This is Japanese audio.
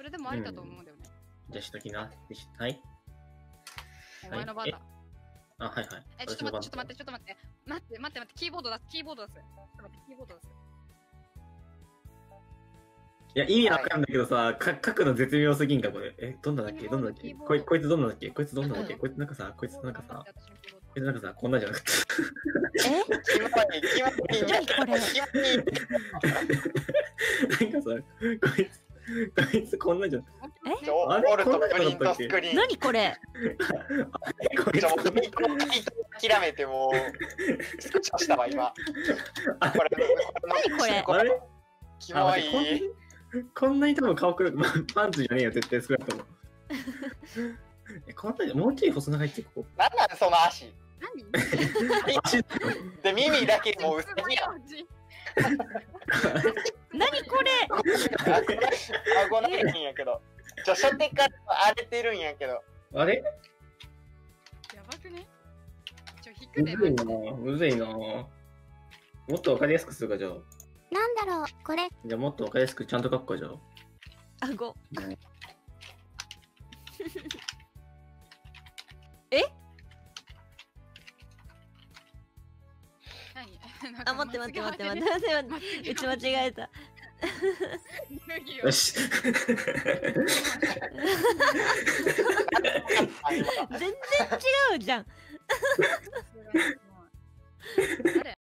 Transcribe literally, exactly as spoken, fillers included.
れでもありだと思うんだよね。 じゃあしときな。はい。 お前の番だ。 あ、はいはい。 え、ちょっと待って、ちょっと待って、ちょっと待って。待って、待って、待って、キーボード出す、キーボード出す。ちょっと待って、キーボード出す。 いや、意味わかんないけどさ、か書くの絶妙すぎんか、これ。え、どんなだっけどんなだっけこいこいつどんなだっけこいつどんなだっけこいつなんかさ、こいつなんかさ、こいつなんかさ、こんなんじゃなくて。 えキモい、キモい、 何これキモい。 なんかさ、こいつ、こいつこんなんじゃん。 えちょ、 あれオルトこんなプリントのだったっけスクリーン。 何これこいつちょ、もう、諦めてもう、スクショしたわ、今。これ、 何これあれキモい。 こんなに多分顔くる、パンツじゃねえよ、絶対少なくとも。え、こんなに、もうちょい細長いってここ。 なんなんその足。 何足で、耳だけもう薄いやん。 何これ顎ないんやけど。ちょ、初手から荒れてるんやけど。 あれやばくねちょ、引くむで。 ずいなむずいなもっとわかりやすくするか、じゃあ。 なんだろうこれじゃあもっとわかりやすくちゃんと書くか、じゃあ。 顎ねえ何あ、待って待って待って待って待って待って。うち間違えた。 よし。 全然違うじゃん。 誰